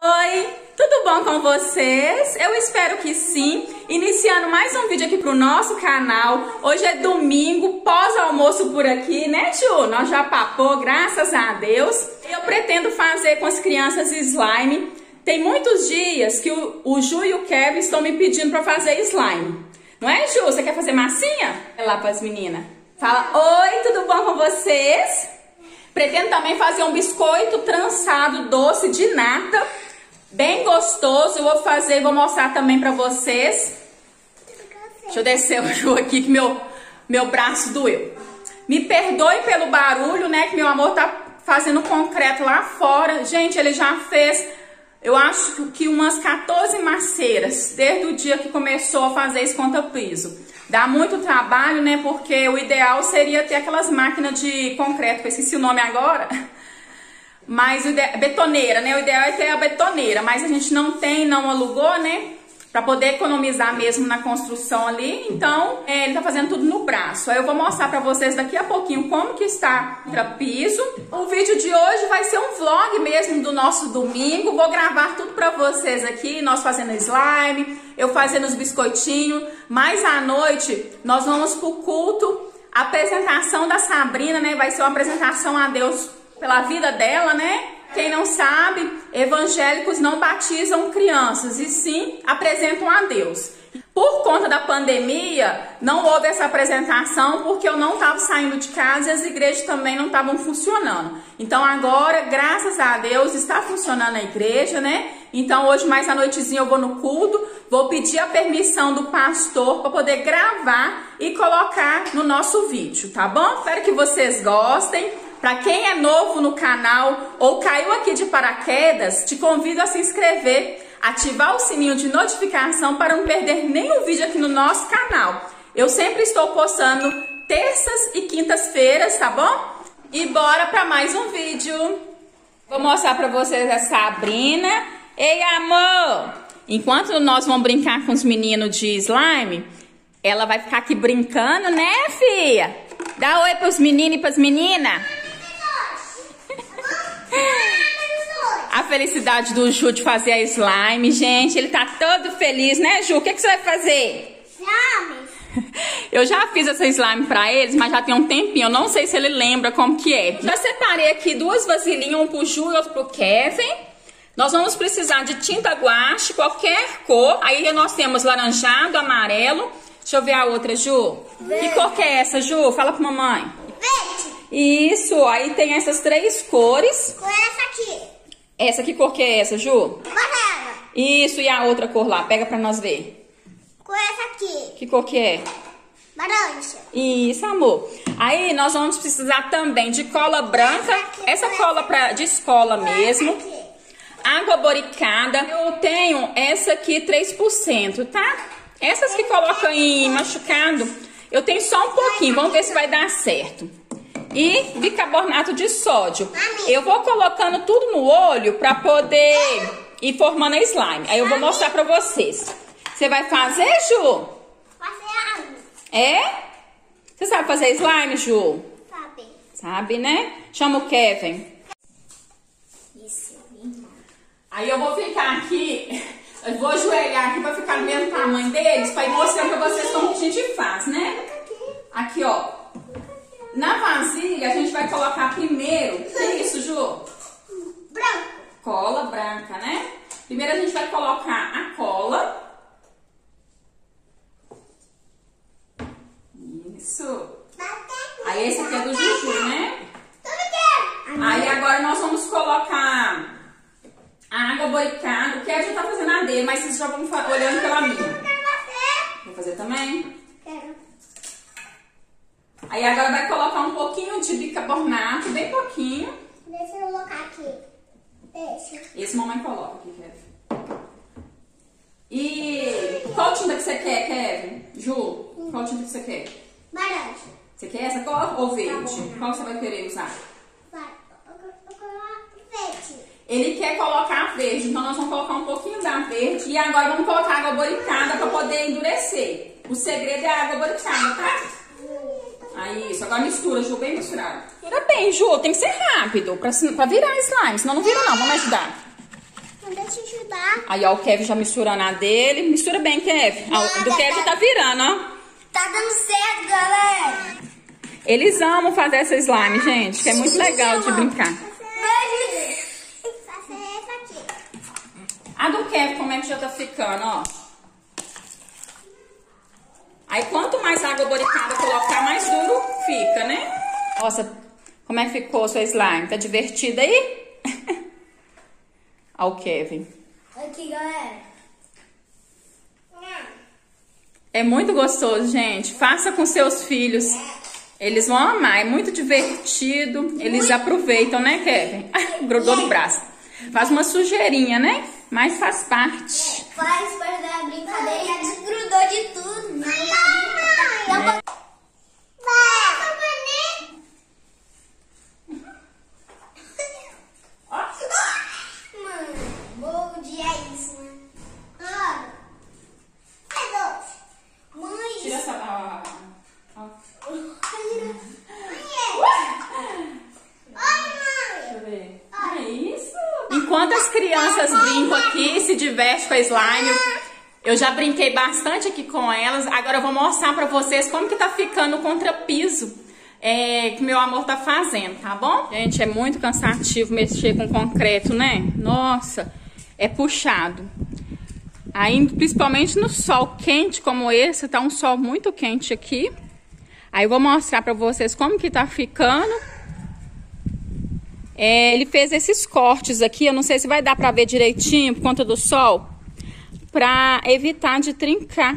Oi, tudo bom com vocês? Eu espero que sim. Iniciando mais um vídeo aqui pro nosso canal. Hoje é domingo, pós-almoço por aqui, né, Ju? Nós já papou, graças a Deus. Eu pretendo fazer com as crianças slime. Tem muitos dias que o Ju e o Kevin estão me pedindo para fazer slime. Não é, Ju? Você quer fazer massinha? É lá para as meninas. Fala, oi, tudo bom com vocês? Pretendo também fazer um biscoito trançado doce de nata, bem gostoso. Eu vou fazer e vou mostrar também pra vocês. Deixa eu descer o Ju aqui que meu braço doeu. Me perdoe pelo barulho, né, que meu amor tá fazendo concreto lá fora. Gente, ele já fez, eu acho que umas 14 maceiras, desde o dia que começou a fazer esse conta-piso. Dá muito trabalho, né? Porque o ideal seria ter aquelas máquinas de concreto, que eu esqueci o nome agora. Mas betoneira, né? O ideal é ter a betoneira, mas a gente não tem, não alugou, né? Pra poder economizar mesmo na construção ali. Então, ele tá fazendo tudo no braço. Aí eu vou mostrar pra vocês daqui a pouquinho como que está o piso. O vídeo de hoje vai ser um vlog mesmo do nosso domingo. Vou gravar tudo pra vocês aqui, nós fazendo slime, eu fazendo os biscoitinhos. Mas à noite, nós vamos pro culto. A apresentação da Sabrina, né? Vai ser uma apresentação a Deus pela vida dela, né? Quem não sabe, evangélicos não batizam crianças e sim apresentam a Deus. Por conta da pandemia, não houve essa apresentação porque eu não estava saindo de casa e as igrejas também não estavam funcionando. Então agora, graças a Deus, está funcionando a igreja, né? Então hoje mais à noitezinha eu vou no culto, vou pedir a permissão do pastor para poder gravar e colocar no nosso vídeo, tá bom? Espero que vocês gostem. Para quem é novo no canal ou caiu aqui de paraquedas, te convido a se inscrever, ativar o sininho de notificação para não perder nenhum vídeo aqui no nosso canal. Eu sempre estou postando terças e quintas-feiras, tá bom? E bora para mais um vídeo. Vou mostrar para vocês a Sabrina. Ei, amor! Enquanto nós vamos brincar com os meninos de slime, ela vai ficar aqui brincando, né, filha? Dá oi pros meninos e pras meninas. A felicidade do Ju de fazer a slime, gente. Ele tá todo feliz, né, Ju? O que você vai fazer? Slime. Eu já fiz essa slime pra eles, mas já tem um tempinho. Eu não sei se ele lembra como que é. Já separei aqui duas vasilhinhas, um pro Ju e outro pro Kevin. Nós vamos precisar de tinta guache, qualquer cor. Aí nós temos laranjado, amarelo. Deixa eu ver a outra, Ju. Verde. Que cor que é essa, Ju? Fala pra mamãe. Verde. Isso, aí tem essas três cores. Cor é essa aqui. Essa, que cor que é essa, Ju? Amarela. Isso, e a outra cor lá? Pega pra nós ver. Cor é essa aqui. Que cor que é? Laranja. Isso, amor. Aí nós vamos precisar também de cola branca. Essa cola de escola mesmo. Água boricada. Eu tenho essa aqui 3%, tá? Essas que colocam em machucado, eu tenho só um pouquinho. Vamos ver se vai dar certo. E bicarbonato de sódio. Eu vou colocando tudo no olho pra poder ir formando a slime. Aí eu vou mostrar pra vocês. Você vai fazer, Ju? Fazer. É? Você sabe fazer slime, Ju? Sabe. Sabe, né? Chama o Kevin. Isso. Aí eu vou ficar aqui... Eu vou ajoelhar aqui pra ficar no mesmo tamanho deles, pra ir mostrando pra vocês como que a gente faz, né? Aqui, ó. Na vasilha, a gente vai colocar primeiro... O que é isso, Ju? Branco. Cola branca, né? Primeiro a gente vai colocar a cola. Isso. Aí esse aqui é do Juju, né? Aí agora nós vamos colocar... a água boricada, o Kevin tá fazendo a dele, mas vocês já vão olhando pela minha. Eu quero fazer. Quer fazer também? Quero. Aí agora vai colocar um pouquinho de bicarbonato, bem pouquinho. Deixa eu colocar aqui. Deixa. Esse mamãe coloca aqui, Kevin. E qual tinta que você quer, Kevin? Ju, qual tinta que você quer? Laranja. Você quer essa cor ou verde? Qual você vai querer usar? Verde. Ele quer colocar verde, então nós vamos colocar um pouquinho da verde. E agora vamos colocar água boricada para poder endurecer. O segredo é a água boricada, tá? Aí, isso. Agora mistura, Ju, bem misturado. Mistura bem, Ju, tem que ser rápido pra virar slime, senão não vira não. Vamos ajudar. te ajudar. Aí, ó, o Kevin já misturando a dele. Mistura bem, Kevin. O do Kevin tá virando, ó. Tá dando certo, galera. Eles amam fazer essa slime, gente, que é muito legal de brincar. A do Kevin, como é que já tá ficando, ó. Aí, quanto mais água boricada colocar, mais duro fica, né? Nossa, como é que ficou sua slime? Tá divertida aí? Ó o Kevin. Aqui, galera. É muito gostoso, gente. Faça com seus filhos. Eles vão amar. É muito divertido. Eles aproveitam, né, Kevin? Grudou no braço. Faz uma sujeirinha, né? Mas faz parte. Faz parte da brincadeira e desgrudou de tudo. Mãe! Bom dia é isso, mano. Mãe! Tira essa... Deixa eu ver. É isso. Enquanto as crianças brincam aqui, se divertem com a slime, eu já brinquei bastante aqui com elas. Agora eu vou mostrar pra vocês como que tá ficando o contrapiso que meu amor tá fazendo, tá bom? Gente, é muito cansativo mexer com concreto, né? Nossa, é puxado. Aí, principalmente no sol quente como esse, tá um sol muito quente aqui. Aí eu vou mostrar pra vocês como que tá ficando. Ele fez esses cortes aqui, eu não sei se vai dar pra ver direitinho por conta do sol, pra evitar de trincar.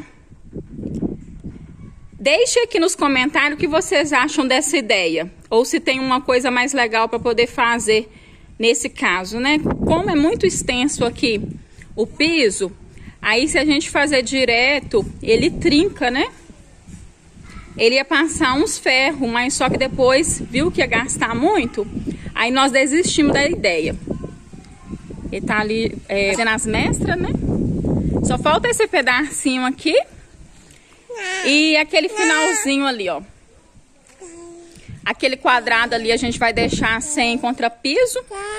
Deixe aqui nos comentários o que vocês acham dessa ideia, ou se tem uma coisa mais legal pra poder fazer nesse caso, né? Como é muito extenso aqui o piso, aí se a gente fazer direto, ele trinca, né? Ele ia passar uns ferros, mas só que depois viu que ia gastar muito. Aí nós desistimos da ideia. Ele tá ali fazendo as mestras, né? Só falta esse pedacinho aqui. E aquele finalzinho ali, ó. Aquele quadrado ali a gente vai deixar sem contrapiso.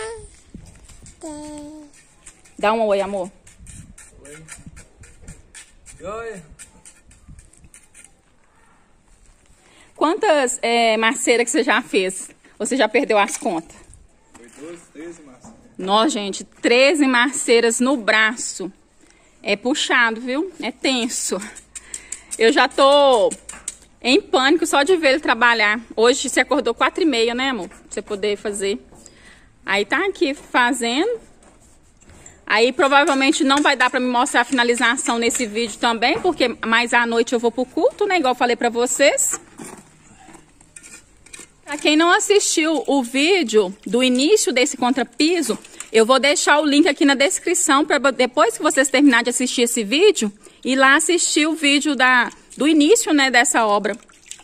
Dá um oi, amor. Oi. Quantas maceiras que você já fez? Você já perdeu as contas? Foi 12, 13 maceiras. Nossa, gente, 13 maceiras no braço. É puxado, viu? É tenso. Eu já tô em pânico só de ver ele trabalhar. Hoje você acordou 4h30, né, amor? Pra você poder fazer. Aí tá aqui fazendo. Aí provavelmente não vai dar pra me mostrar a finalização nesse vídeo também, porque mais à noite eu vou pro culto, né? Igual eu falei pra vocês. Pra quem não assistiu o vídeo do início desse contrapiso, eu vou deixar o link aqui na descrição para depois que vocês terminarem de assistir esse vídeo, ir lá assistir o vídeo do início, né, dessa obra.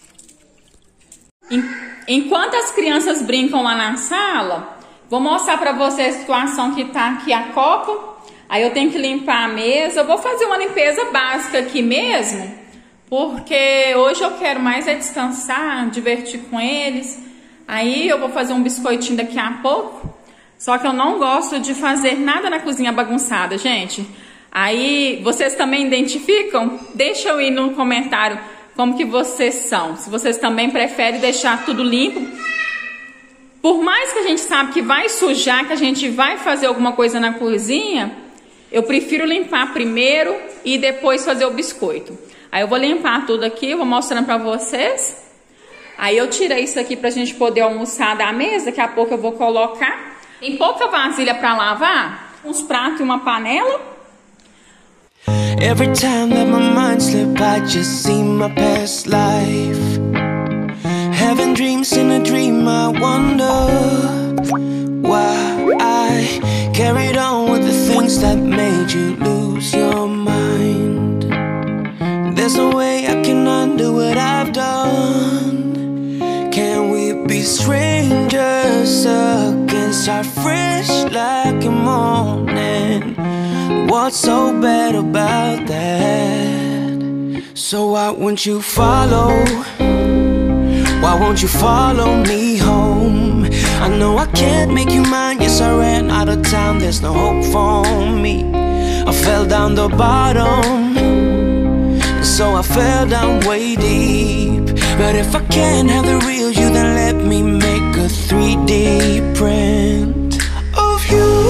Enquanto as crianças brincam lá na sala, vou mostrar para vocês a situação que tá aqui a copa. Aí eu tenho que limpar a mesa. Eu vou fazer uma limpeza básica aqui mesmo, porque hoje eu quero mais é descansar, divertir com eles. Aí eu vou fazer um biscoitinho daqui a pouco. Só que eu não gosto de fazer nada na cozinha bagunçada, gente. Aí vocês também identificam? Deixa eu ir no comentário como que vocês são. Se vocês também preferem deixar tudo limpo. Por mais que a gente sabe que vai sujar, que a gente vai fazer alguma coisa na cozinha, eu prefiro limpar primeiro e depois fazer o biscoito. Aí eu vou limpar tudo aqui, vou mostrando pra vocês. Aí eu tirei isso aqui pra gente poder almoçar da mesa. Daqui a pouco eu vou colocar. Tem pouca vasilha pra lavar. Uns pratos e uma panela. Every time that my mind slip, I just see my past life. Having dreams in a dream, I wonder why I carried on with the things that made you lose your mind. There's no way I can undo what I've done. Can we be strangers again? Start fresh like a morning. What's so bad about that? So why won't you follow? Why won't you follow me home? I know I can't make you mine. Yes, I ran out of town. There's no hope for me. down the bottom, so I fell down way deep. But if I can't have the real you, then let me make a 3D print of you.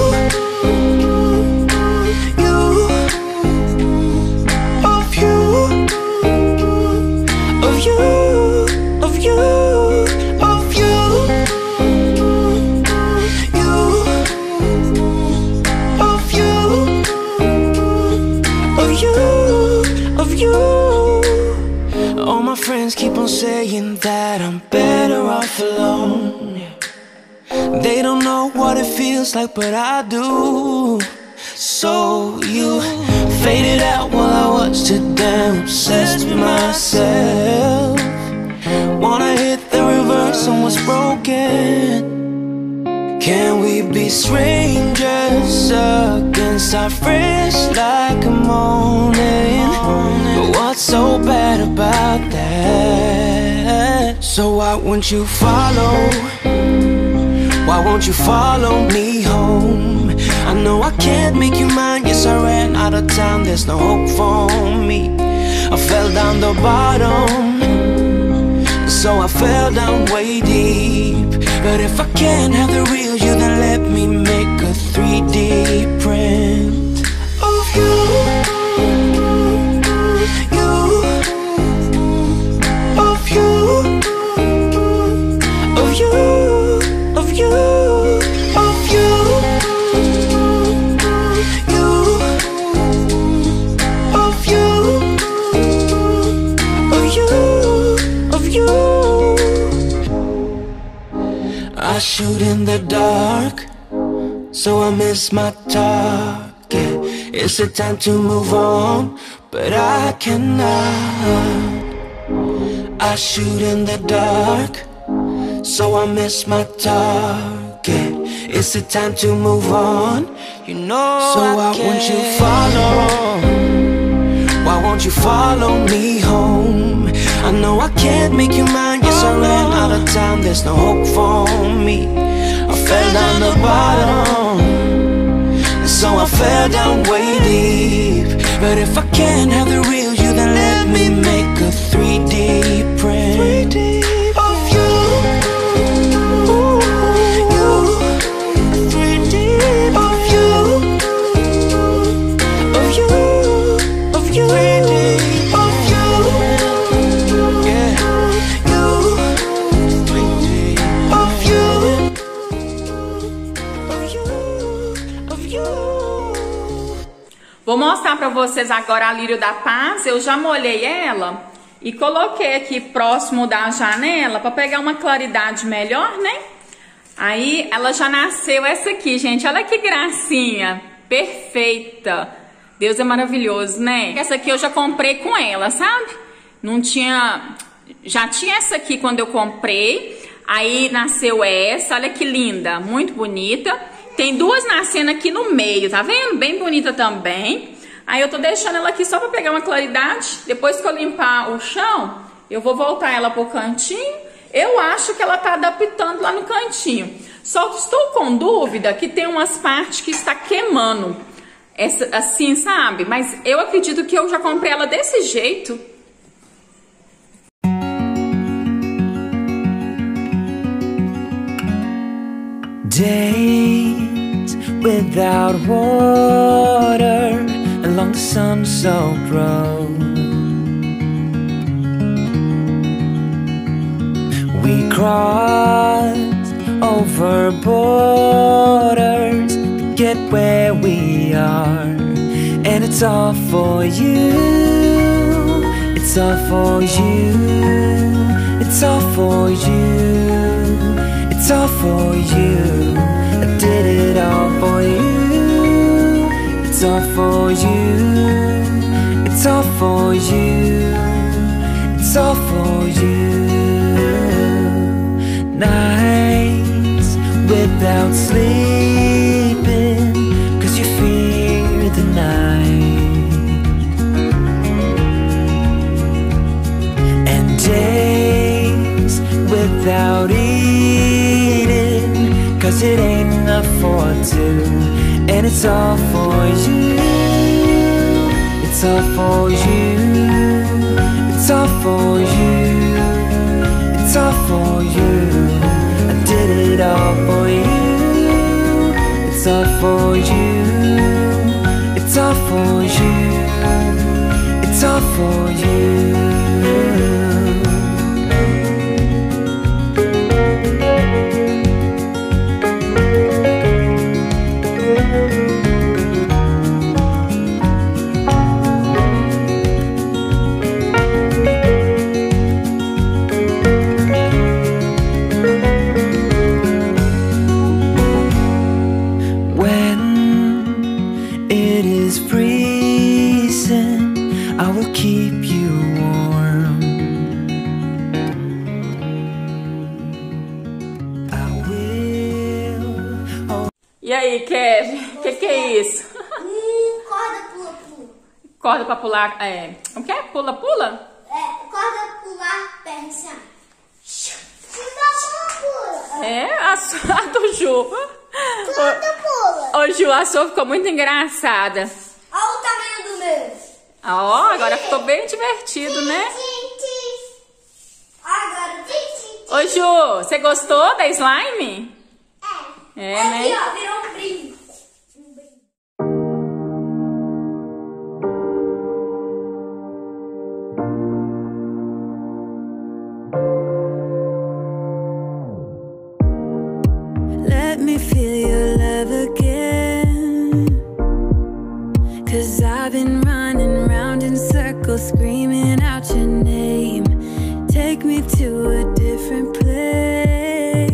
All my friends keep on saying that I'm better off alone. They don't know what it feels like, but I do. So you faded out while I watched it, damn obsessed with myself. Wanna hit the reverse on what's broken. Can we be strangers again? Start fresh like a morning. But what's so bad about that? So why won't you follow? Why won't you follow me home? I know I can't make you mine. Yes, I ran out of time, there's no hope for me. I fell down the bottom, so I fell down way deep. But if I can't have the real you, then let me make a 3D print of you. I shoot in the dark, so I miss my target. It's a time to move on, but I cannot. I shoot in the dark, so I miss my target. It's a time to move on, you know. So why won't you follow? Why won't you follow me home? I know I can't make you mine. Yes, I ran out of time, there's no hope for me. I fell down the bottom, so I fell down way deep. But if I can't have the real you, then let me make a 3D print of you. Vou mostrar pra vocês agora a lírio da paz. Eu já molhei ela e coloquei aqui próximo da janela pra pegar uma claridade melhor, né? Aí ela já nasceu essa aqui, gente. Olha que gracinha, perfeita. Deus é maravilhoso, né? Essa aqui eu já comprei com ela, sabe? Não tinha... Já tinha essa aqui quando eu comprei. Aí nasceu essa, olha que linda, muito bonita. Tem duas nascendo aqui no meio, tá vendo? Bem bonita também. Aí eu tô deixando ela aqui só pra pegar uma claridade. Depois que eu limpar o chão, eu vou voltar ela pro cantinho. Eu acho que ela tá adaptando lá no cantinho. Só estou com dúvida que tem umas partes que está queimando. Essa, assim, sabe? Mas eu acredito que eu já comprei ela desse jeito. Days without water along the sun-soaked road. We crossed over borders to get where we are, and it's all for you. It's all for you. It's all for you. It's all for you. I did it all for you. It's all for you. It's all for you. It's all for you. Nights without sleeping 'cause you fear the night, and days without eating 'cause it ain't enough for two, and it's all for you. It's all for you. It's all for you. It's all for you. I did it all for you. It's all for you. It's all for you. It's all for you. E aí, Kevin, o que é isso? Corda pula-pula. Corda pra pular, como que é? Pula-pula? Corda pular perna, assim, pula-pula. A do Ju. Corda pula. Ô, Ju, a sua ficou muito engraçada. Olha o tamanho do meu. Ó, agora ficou bem divertido, né? Agora, Ô, Ju, você gostou da slime? É, né? Aqui, ó, virou um brinco. Let me feel your love again, 'cause I've been running round in circles screaming out your name. Take me to a different place,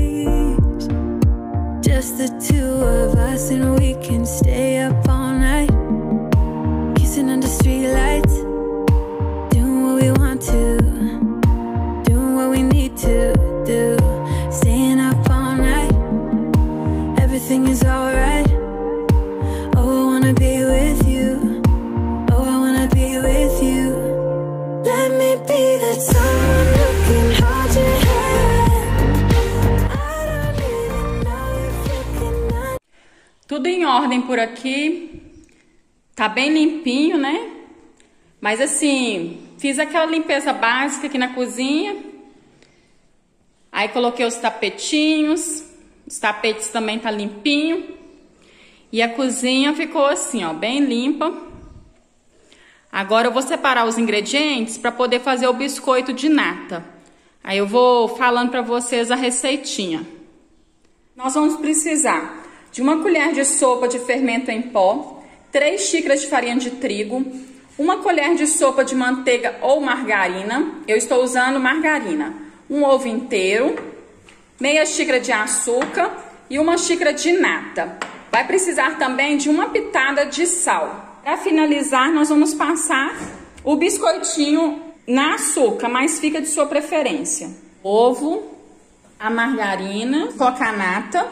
just the two of us, and we can stay up all night, kissing under streetlights, doing what we want to, doing what we need to do, staying up all night. Everything is alright. Oh, I wanna be with you. Oh, I wanna be with you. Let me be that someone who can hold your hand. I don't even know if you can. Tudo em ordem por aqui. Tá bem limpinho, né? Mas assim, fiz aquela limpeza básica aqui na cozinha. Aí coloquei os tapetinhos. Os tapetes também tá limpinho. E a cozinha ficou assim, ó, bem limpa. Agora eu vou separar os ingredientes para poder fazer o biscoito de nata. Aí eu vou falando para vocês a receitinha. Nós vamos precisar de 1 colher de sopa de fermento em pó, 3 xícaras de farinha de trigo, 1 colher de sopa de manteiga ou margarina. Eu estou usando margarina. 1 ovo inteiro, meia xícara de açúcar e 1 xícara de nata. Vai precisar também de 1 pitada de sal. Para finalizar, nós vamos passar o biscoitinho na açúcar, mas fica de sua preferência. Ovo, a margarina, colocar a nata,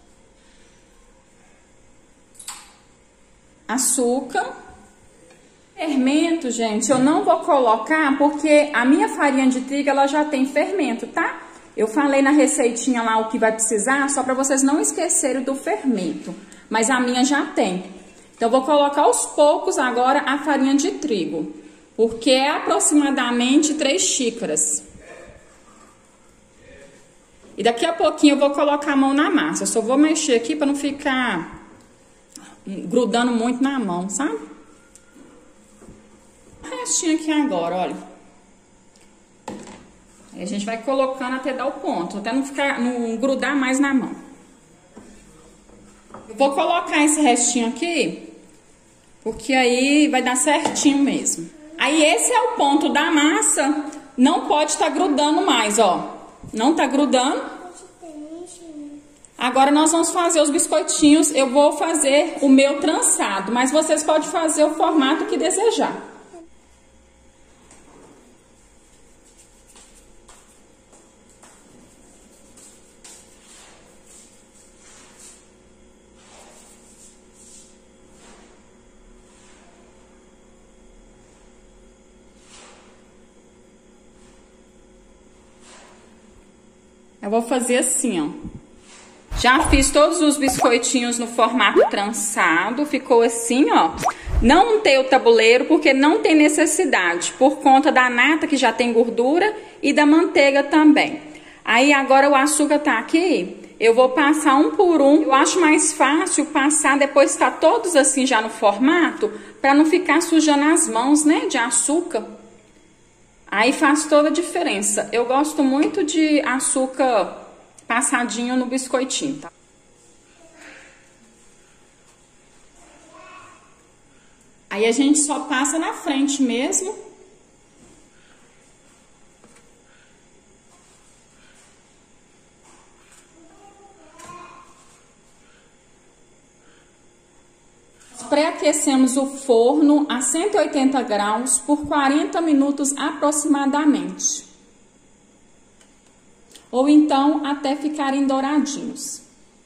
açúcar. Fermento, gente, eu não vou colocar porque a minha farinha de trigo ela já tem fermento, tá? Eu falei na receitinha lá o que vai precisar, só para vocês não esquecerem do fermento. Mas a minha já tem. Então, eu vou colocar aos poucos agora a farinha de trigo. Porque é aproximadamente 3 xícaras. E daqui a pouquinho eu vou colocar a mão na massa. Eu só vou mexer aqui para não ficar grudando muito na mão, sabe? Um restinho aqui agora, olha. Aí a gente vai colocando até dar o ponto, até não grudar mais na mão. Eu vou colocar esse restinho aqui, porque aí vai dar certinho mesmo. Aí esse é o ponto da massa, não pode estar grudando mais, ó. Não tá grudando. Agora nós vamos fazer os biscoitinhos, eu vou fazer o meu trançado, mas vocês podem fazer o formato que desejar. Eu vou fazer assim, ó. Já fiz todos os biscoitinhos no formato trançado, ficou assim, ó. Não untei o tabuleiro porque não tem necessidade, por conta da nata que já tem gordura e da manteiga também. Aí agora o açúcar tá aqui, eu vou passar um por um. Eu acho mais fácil passar depois que tá todos assim já no formato, para não ficar sujando as mãos, né, de açúcar. Aí faz toda a diferença. Eu gosto muito de açúcar passadinho no biscoitinho, tá? Aí a gente só passa na frente mesmo. Pré-aquecemos o forno a 180 graus por 40 minutos aproximadamente. Ou então até ficarem douradinhos.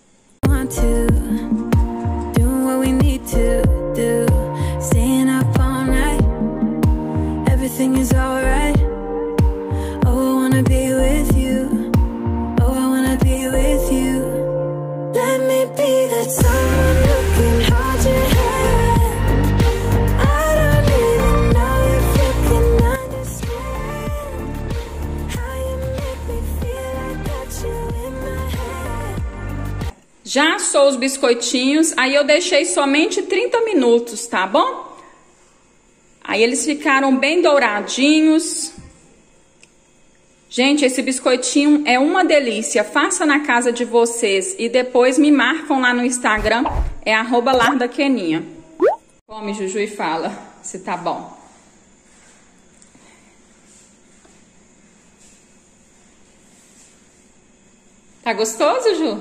Já assou os biscoitinhos, aí eu deixei somente 30 minutos, tá bom? Aí eles ficaram bem douradinhos. Gente, esse biscoitinho é uma delícia. Faça na casa de vocês e depois me marcam lá no Instagram, é @lardaqueninha. Come, Juju, e fala se tá bom. Tá gostoso, Ju?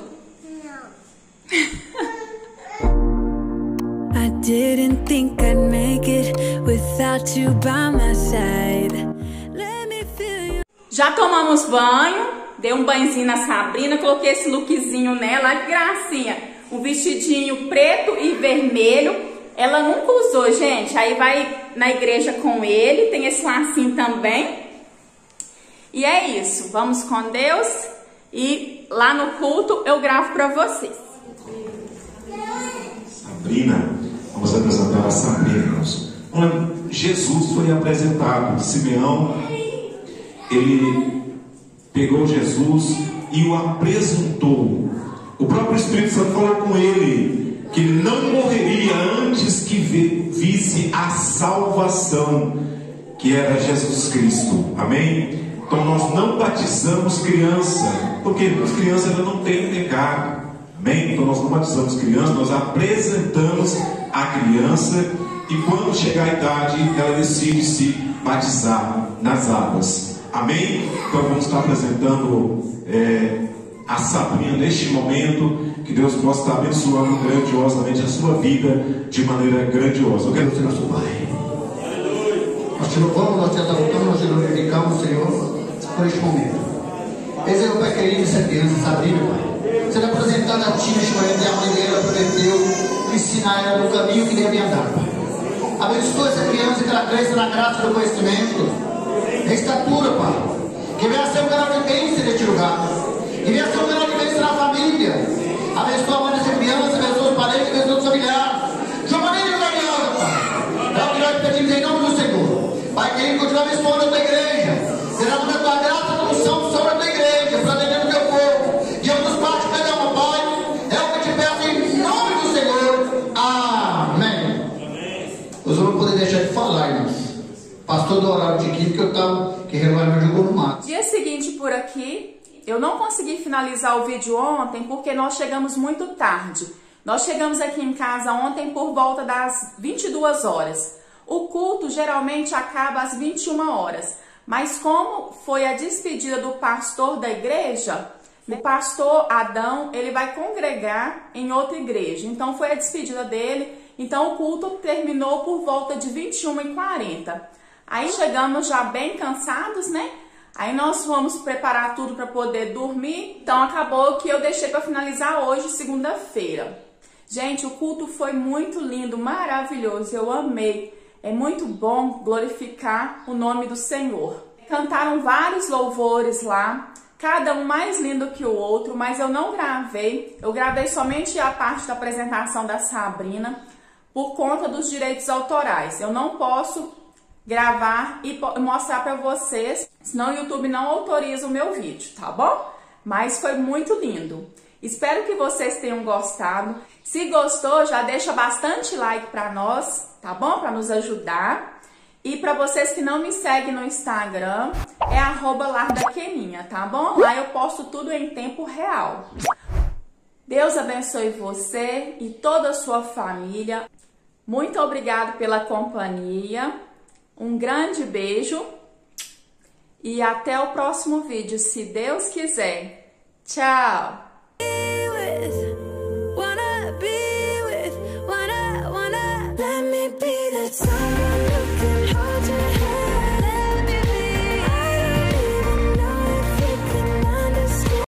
I didn't think I'd make it without you by my side. Let me feel you. Já tomamos banho, dei um banhozinho na Sabrina, coloquei esse lookzinho nela, que gracinha. Um vestidinho preto e vermelho. Ela nunca usou, gente. Aí vai na igreja com ele, tem esse lacinho também. E é isso, vamos com Deus e lá no culto eu gravo pra vocês. Sabrina, vamos apresentar a Sabrina. Quando Jesus foi apresentado, Simeão, ele pegou Jesus e o apresentou. O próprio Espírito Santo falou com ele que ele não morreria antes que visse a salvação, que era Jesus Cristo. Amém? Então nós não batizamos criança, porque criança ela não tem pecado. Amém? Então nós não batizamos criança, nós apresentamos a criança e quando chegar a idade ela decide se batizar nas águas. Amém? Então vamos estar apresentando a Sabrina neste momento. Que Deus possa estar abençoando grandiosamente a sua vida de maneira grandiosa. Eu quero ser nosso Pai. Nós te louvamos, nós te exaltamos, nós te glorificamos, Senhor, por este momento. Esse é o Pai querido de certeza, Sabrina, Pai. Sendo apresentado a ti neste momento, e a mãe dela prometeu ensinar ela no caminho que deve andar, Pai. Abençoa essa criança que ela cresça na graça do conhecimento, na estatura, Pai. Que venha a ser um canal de bênção neste lugar. Que venha a ser um canal de bênção na família. Abençoa a mãe dessa criança, abençoa os parentes, abençoa os familiares. De uma maneira gloriosa, Pai. É o que nós pedimos em nome do Senhor. Pai querido, continua abençoando a tua igreja. Derramando a tua graça e unção sobre a tua igreja, para atender o teu povo. E eu nos parte da alma, Pai. É o que te peço em nome do Senhor. Amém. Nós vamos poder deixar de falar, irmãos. Pastor do horário de quinta que eu estava, que relógio me jogou no mato. Dia seguinte por aqui. Eu não consegui finalizar o vídeo ontem porque nós chegamos muito tarde. Nós chegamos aqui em casa ontem por volta das 22 horas. O culto geralmente acaba às 21 horas. Mas como foi a despedida do pastor da igreja, o pastor Adão, ele vai congregar em outra igreja. Então foi a despedida dele. Então o culto terminou por volta de 21h40. Aí chegamos já bem cansados, né? Aí nós fomos preparar tudo para poder dormir, então acabou que eu deixei para finalizar hoje, segunda-feira. Gente, o culto foi muito lindo, maravilhoso, eu amei. É muito bom glorificar o nome do Senhor. Cantaram vários louvores lá, cada um mais lindo que o outro, mas eu não gravei. Eu gravei somente a parte da apresentação da Sabrina, por conta dos direitos autorais. Eu não posso gravar e mostrar para vocês, senão o YouTube não autoriza o meu vídeo, tá bom? Mas foi muito lindo. Espero que vocês tenham gostado. Se gostou, já deixa bastante like para nós, tá bom? Para nos ajudar. E para vocês que não me seguem no Instagram, é @lardaqueninha, tá bom? Lá eu posto tudo em tempo real. Deus abençoe você e toda a sua família. Muito obrigado pela companhia. Um grande beijo. E até o próximo vídeo, se Deus quiser. Tchau!